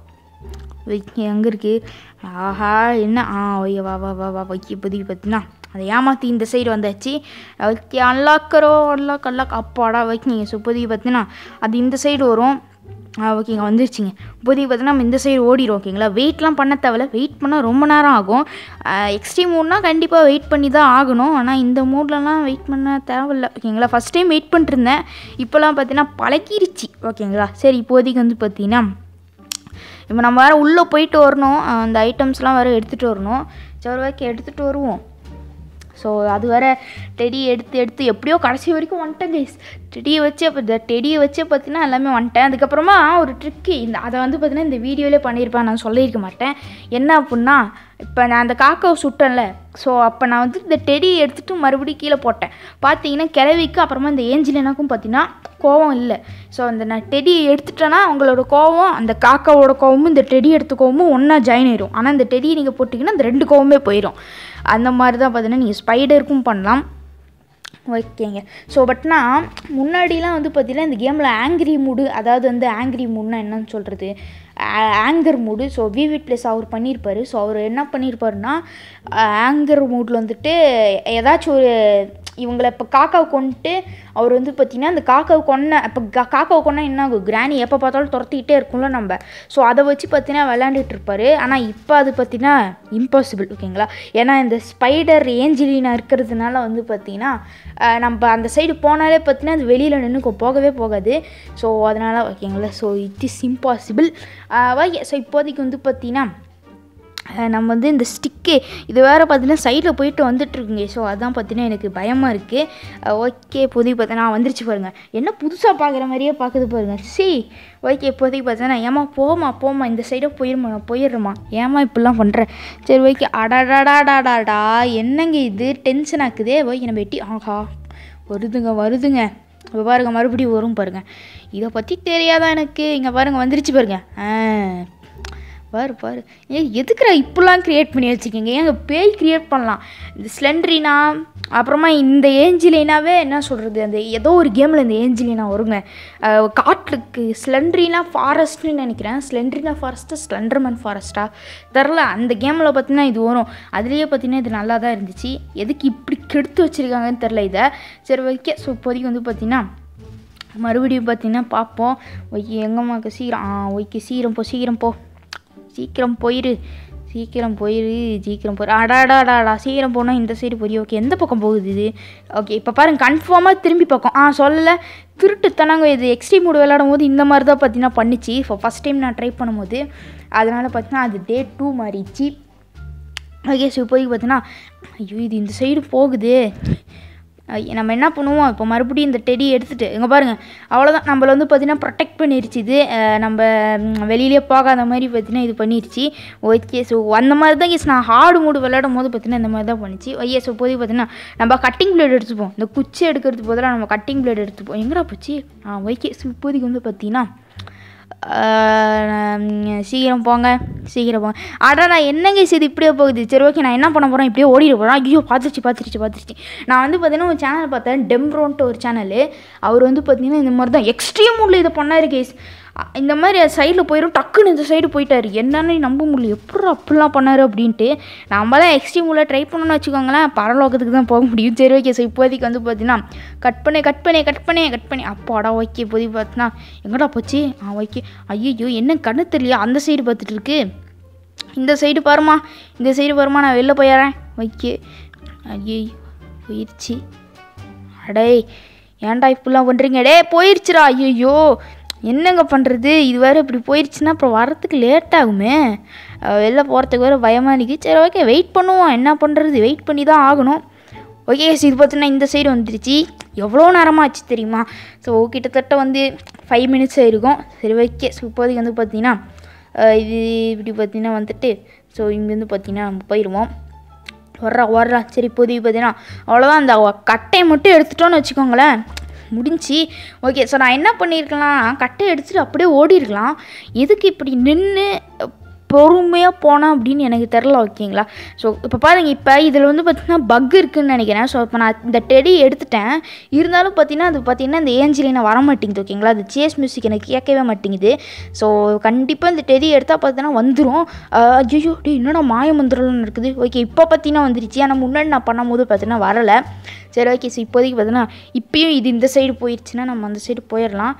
வைக்க எங்கே இருக்குது, ஆஹா என்ன ஆ ஒய்ய வா வா வா வா வைக்க. இப்போதைக்கு பார்த்தீங்கன்னா அதை ஏமாற்றி இந்த சைடு வந்தாச்சு. ஓகே, அன்லாக்கரோ அன்லாக் அன்லாக் அப்பாடா வைக்கிங்க. ஸோ இப்போதைக்கு பார்த்தீங்கன்னா அது இந்த சைடு வரும். ஓகேங்க வந்துருச்சுங்க. இப்போதைக்கு பார்த்தீங்கன்னா நம்ம இந்த சைடு ஓடிடும். ஓகேங்களா? வெயிட்லாம் பண்ண தேவையில்ல, வெயிட் பண்ணால் ரொம்ப நேரம் ஆகும். எக்ஸ்ட்ரீம் மூட்னால் கண்டிப்பாக வெயிட் பண்ணி தான் ஆகணும். ஆனால் இந்த மூட்லலாம் வெயிட் பண்ண தேவையில்ல. ஓகேங்களா? ஃபஸ்ட் டைம் வெயிட் பண்ணிட்டுருந்தேன், இப்போலாம் பார்த்தீங்கன்னா பழக்கிருச்சு. ஓகேங்களா? சரி இப்போதைக்கு வந்து பார்த்தீங்கன்னா இப்போ நம்ம வேறு உள்ளே போயிட்டு வரணும், அந்த ஐட்டம்ஸ்லாம் வேறு எடுத்துகிட்டு வரணும். சரி ஓகே எடுத்துகிட்டு வருவோம். ஸோ அது வேறு டெடி எடுத்து எடுத்து எப்படியோ கடைசி வரைக்கும் வந்துட்டேன் கைஸ். டெடியை வச்சு அப்போ இந்த டெடியை வச்சு பார்த்தீங்கன்னா எல்லாமே வந்துட்டேன். அதுக்கப்புறமா ஒரு ட்ரிக்கு இந்த அதை வந்து பார்த்தீங்கன்னா இந்த வீடியோவிலே பண்ணியிருப்பேன், நான் சொல்லியிருக்க மாட்டேன். என்ன அப்படின்னா இப்போ நான் அந்த காக்காவை சுட்டேன்ல, ஸோ அப்போ நான் வந்து இந்த டெடியை எடுத்துகிட்டு மறுபடியும் கீழே போட்டேன். பார்த்தீங்கன்னா கிளவிக்கு அப்புறமா இந்த ஏஞ்சலினாக்கும் பார்த்தீங்கன்னா கோவம் இல்லை. ஸோ அந்த நான் டெடியை எடுத்துட்டேன்னா அவங்களோட கோவம் அந்த காக்காவோட கோவமும் இந்த டெடி எடுத்த கோவமும் ஒன்றா ஜாயின் ஆயிடும். ஆனால் இந்த டெடியை நீங்கள் போட்டிங்கன்னா அந்த ரெண்டு கோவமே போயிடும். அந்த மாதிரி தான் பார்த்தீங்கன்னா நீங்கள் ஸ்பைடருக்கும் பண்ணலாம். ஓகேங்க. ஸோ பட்னா முன்னாடிலாம் வந்து பார்த்திங்கன்னா இந்த கேமில் ஆங்க்ரி மூடு, அதாவது வந்து ஆங்க்ரி மூடுனா என்னன்னு சொல்கிறது, anger mood. So Vivid Plus அவர் பண்ணியிருப்பார். ஸோ அவர் என்ன பண்ணியிருப்பாருன்னா ஆங்கர் மூடில் வந்துட்டு ஏதாச்சும் ஒரு இவங்களை இப்போ காக்காவை கொண்டுட்டு அவர் வந்து பார்த்திங்கன்னா அந்த காக்காவை கொன்ன இப்போ கா காக்காவை கொண்டா என்ன ஆகும், கிராணி எப்போ பார்த்தாலும் துரத்திக்கிட்டே இருக்கும்ல நம்ம. ஸோ அதை வச்சு பார்த்தீங்கன்னா விளையாண்டுட்டு இருப்பார். ஆனால் இப்போ அது பார்த்திங்கன்னா இம்பாசிபிள் ஓகேங்களா. ஏன்னா இந்த ஸ்பைடர் ஏஞ்சலினா இருக்கிறதுனால வந்து பார்த்திங்கன்னா நம்ம அந்த சைடு போனாலே பார்த்திங்கன்னா அது வெளியில் நின்று போகவே போகாது. ஸோ அதனால் ஓகேங்களா. So it is impossible. Okay so இப்போதைக்கு வந்து பார்த்திங்கன்னா நம்ம வந்து இந்த ஸ்டிக்கு இது வேறு பார்த்தீங்கன்னா சைடில் போயிட்டு வந்துட்டுருக்குங்க. ஸோ அதான் பார்த்தீங்கன்னா எனக்கு பயமாக இருக்குது. ஓகே இப்போதைக்கு பார்த்தீங்கன்னா வந்துருச்சு பாருங்கள், என்ன புதுசாக பார்க்குற மாதிரியே பார்க்குது பாருங்கள். சரி ஓகே இப்போதைக்கு பார்த்தீங்கன்னா ஏமா போமா போமா இந்த சைடாக போயிருமா நான் போயிடுறேம்மா, ஏமா இப்படிலாம் பண்ணுறேன். சரி ஓகே அடாடாடாடாடாடா என்னங்க இது டென்ஷன் ஆக்குதே. ஓகே நம்ம வெட்டி ஆஹா வருதுங்க வருதுங்க இப்போ பாருங்கள் மறுபடியும் வரும் பாருங்கள். இதை பற்றி தெரியாதான் எனக்கு. இங்கே பாருங்கள் வந்துருச்சு பாருங்கள். ஆ பாரு பாரு ஏன் எதுக்குறா இப்படிலாம் க்ரியேட் பண்ணி வச்சுக்கிங்க. ஏங்க பேய் க்ரியேட் பண்ணலாம். இந்த ஸ்லெண்ட்ரினா அப்புறமா இந்த ஏஞ்சிலினாவே என்ன சொல்கிறது, அந்த ஏதோ ஒரு கேமில் இந்த ஏஞ்சிலினா வருங்க காட்டுக்கு. ஸ்லெண்ட்ரினா ஃபாரஸ்ட்னு நினைக்கிறேன். ஸ்லெண்ட்ரினா ஃபாரஸ்ட்டா ஸ்லெண்டர்மேன் ஃபாரஸ்ட்டா தெரில. அந்த கேமில் பார்த்தீங்கன்னா இது வரும். அதுலேயே பார்த்தீங்கன்னா இது நல்லா தான் இருந்துச்சு. எதுக்கு இப்படி கெடுத்து வச்சுருக்காங்கன்னு தெரில இதை. சரி ஓகே ஸோ இப்போதைக்கு வந்து பார்த்திங்கன்னா மறுபடியும் பார்த்திங்கன்னா பார்ப்போம். ஓகே எங்கம்மாக்கு சீக்கிரம் ஆ ஓகே சீக்கிரம் போ சீக்கிரம் போ சீக்கிரம் போயிரு சீக்கிரம் போயிரு சீக்கிரம் போயிரு அடாடாடாடா சீக்கிரம் போனால் இந்த சைடு போய். ஓகே எந்த பக்கம் போகுது இது. ஓகே இப்போ பாருங்கள் கன்ஃபார்மாக திரும்பி பக்கம் ஆ சொல்ல திருட்டுத்தனாங்க. இது எக்ஸ்ட்ரீம் மூடு விளையாடும் போது இந்த மாதிரி தான் பார்த்தீங்கன்னா பண்ணிச்சு. இப்போ ஃபஸ்ட் டைம் நான் ட்ரை பண்ணும்போது அதனால் பார்த்தீங்கன்னா அது டே டூ மாறிடுச்சு. ஓகே ஸோ இப்போதைக்கு பார்த்தீங்கன்னா ஐயோ இது இந்த சைடு போகுது. நம்ம என்ன பண்ணுவோம் இப்போ மறுபடியும் இந்த டெடி எடுத்துகிட்டு இங்கே பாருங்கள் அவ்வளோதான் நம்மளை வந்து பார்த்திங்கன்னா ப்ரொடெக்ட் பண்ணிடுச்சு. இது நம்ம வெளியிலே போகாத மாதிரி பார்த்திங்கன்னா இது பண்ணிடுச்சு. ஓகே ஸோ அந்த மாதிரி தான் கேஸ் நான் ஹார்டு மூடு விளையாடும் போது பார்த்திங்கன்னா இந்த மாதிரி தான் பண்ணிச்சு. ஓகே ஸோ இப்போதைக்கு பார்த்திங்கன்னா நம்ம கட்டிங் பிளேட் எடுத்துப்போம். இந்த குச்சி எடுக்கிறதுக்கு பதிலாக நம்ம கட்டிங் பிளேட் எடுத்துப்போம். எங்கடா போச்சு ஆ ஓகே ஸோ இப்போதைக்கு வந்து பார்த்திங்கன்னா சீக்கிரம் போங்க சீக்கிரம் போங்க அடா என்னங்க இது இப்படியே போகுது. சரி ஓகே நான் என்ன பண்ண போகிறேன் இப்படியே ஓடிட போகிறேன். ஐயோ பார்த்துருச்சு பார்த்துருச்சு பார்த்துருச்சு. நான் வந்து பார்த்தீங்கன்னா ஒரு சேனல் பார்த்தேன் டெம்ப்ரோன்ட்டு ஒரு சேனலு. அவர் வந்து பார்த்தீங்கன்னா இந்த மாதிரி தான் எக்ஸ்ட்ரீம் மூடில் இதை பண்ணார் கேஸ். இந்த மாதிரி சைடில் போயிடும் டக்குன்னு இந்த சைடு போயிட்டார். என்னன்னு நம்ப முடியல எப்படி அப்படிலாம் பண்ணார் அப்படின்ட்டு. நம்ம தான் எக்ஸ்ட்ரீம் மூடில் ட்ரை பண்ணணும்னு வச்சுக்கோங்களேன் பரலோகத்துக்கு தான் போக முடியும். சரி ஓகே ஸோ இப்போதைக்கு வந்து பார்த்தீங்கன்னா கட் பண்ணி கட் பண்ணி கட் பண்ணி கட் பண்ணி அப்பாடா ஓகே இப்போதைக்கு பார்த்தீங்கன்னா எங்கடா போச்சு ஆ ஓகே ஐயோ என்ன கண்ணு தெரியலையா அந்த சைடு பார்த்துட்டு இருக்கு. இந்த சைடு பாருமா இந்த சைடு பாருமா நான் வெளில போயிடுறேன். ஓகே ஐயோ போயிடுச்சு. அடே ஏன்டா இப்படிலாம் பண்ணுறீங்க. டே போயிடுச்சுடா. ஐயோ என்னங்க பண்ணுறது இது வேறு இப்படி போயிடுச்சுன்னா அப்புறம் வரத்துக்கு லேட் ஆகுமே. வெளில போகிறதுக்கு வேறு பயமாக இருக்குது. சரி ஓகே வெயிட் பண்ணுவோம் என்ன பண்ணுறது வெயிட் பண்ணி தான் ஆகணும். ஓகே இது பார்த்தீங்கன்னா இந்த சைடு வந்துடுச்சு. எவ்வளோ நேரமாக ஆச்சு தெரியுமா. ஸோ கிட்டத்தட்ட வந்து ஃபைவ் மினிட்ஸ் ஆகிருக்கும். சரி ஓகே ஸோ இப்போதைக்கு வந்து பார்த்திங்கன்னா இது இப்படி பார்த்திங்கன்னா வந்துட்டு ஸோ இங்கேருந்து பார்த்திங்கன்னா நம்ம போயிடுவோம். வர்றா வர்றா சரி இப்போதைக்கு பார்த்திங்கன்னா அவ்வளோதான். அந்த கட்டையை மட்டும் எடுத்துட்டோன்னு வச்சுக்கோங்களேன் முடிஞ்சு. ஓகே ஸோ நான் என்ன பண்ணியிருக்கலாம் கட்டை எடுத்துகிட்டு அப்படியே ஓடிருக்கலாம். எதுக்கு இப்படி நின்று பொறுமையாக போனேன் அப்படின்னு எனக்கு தெரில ஓகேங்களா. ஸோ இப்போ பாருங்கள் இப்போ இதில் வந்து பார்த்திங்கன்னா பக் இருக்குதுன்னு நினைக்கிறேன். ஸோ இப்போ நான் இந்த டெடி எடுத்துட்டேன். இருந்தாலும் பார்த்திங்கன்னா அது பார்த்திங்கன்னா இந்த ஏஞ்சலினா வர மாட்டேங்குது ஓகேங்களா. அது சேஸ் மியூசிக் எனக்கு கேட்கவே மாட்டேங்குது. ஸோ கண்டிப்பாக இந்த டெடி எடுத்தால் பார்த்தீங்கன்னா வந்துடும். ஐயோ டே என்னடா மாய மந்திரம்னு இருக்குது. ஓகே இப்போ பார்த்திங்கன்னா வந்துருச்சு. ஆனால் முன்னாடி நான் பண்ணும்போது பார்த்தீங்கன்னா வரலை. சரி ஓகே ஸோ இப்போதைக்கு பார்த்தீங்கன்னா இப்போயும் இது இந்த சைடு போயிடுச்சுன்னா நம்ம அந்த சைடு போயிடலாம்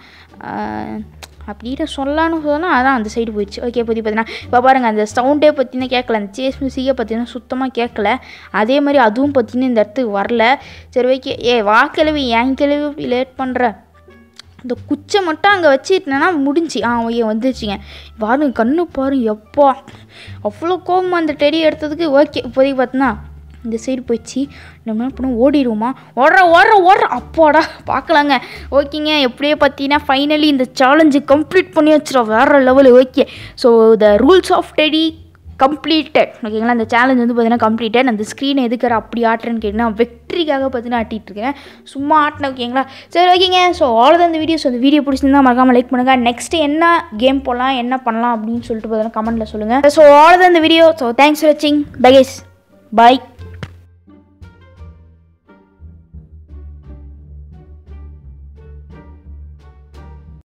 அப்படின்னு சொல்லலான்னு சொன்னால் அதான் அந்த சைடு போயிடுச்சு. ஓகே இப்போதைக்கு பார்த்தீங்கன்னா இப்போ பாருங்கள் அந்த சவுண்டே பார்த்தீங்கன்னா கேட்கல. அந்த சேஸ் மியூசிக்கே பார்த்தீங்கன்னா சுத்தமாக கேட்கல. அதே மாதிரி அதுவும் பார்த்தீங்கன்னா இந்த இடத்துக்கு வரல. சரி ஓகே ஏ வா கிளவி என் கிளவி இப்படி லேட் பண்ணுற இந்த குச்சை மட்டும் அங்கே வச்சுட்டேன்னா முடிஞ்சு ஆ ஓகே வந்துருச்சுங்க. பாருங்க கண்ணு பாருங்க எப்பா அவ்வளோ கோபமாக அந்த டெடி எடுத்ததுக்கு. ஓகே இப்போதைக்கு பார்த்தீங்கன்னா இந்த சைடு போயிடுச்சு. நம்ம என்ன பண்ணோம் ஓடிடுவோமா ஓடுற ஓடுற ஓடுற அப்பாடா பார்க்கலாங்க. ஓகேங்க எப்படியே பார்த்தீங்கன்னா ஃபைனலி இந்த சேலஞ்சு கம்ப்ளீட் பண்ணி வச்சிடும் வேறு level. Okay so the rules of Teddy completed ஓகேங்களா. அந்த சேலஞ்ச் வந்து பார்த்தீங்கன்னா கம்ப்ளீட்டட். அந்த ஸ்க்ரீனை எதுக்கிற அப்படி ஆட்டுறேன்னு கேட்டிங்கன்னா வெற்றிக்காக பார்த்தீங்கன்னா ஆட்டிகிட்டு இருக்கேன் சும்மா ஆட்டினேன் ஓகேங்களா. சரி ஓகேங்க ஸோ அவ்வளோதான் இந்த வீடியோ. ஸோ அந்த வீடியோ பிடிச்சிருந்தா மறக்காமல் லைக் பண்ணுங்கள். நெக்ஸ்ட்டு என்ன கேம் போடலாம் என்ன பண்ணலாம் அப்படின்னு சொல்லிட்டு பார்த்தீங்கன்னா கமெண்ட்டில் சொல்லுங்கள். ஸோ அவ்வளோதான் இந்த வீடியோ. ஸோ தேங்க்ஸ் ஃபார் வாட்சிங் பை கைஸ் பாய்.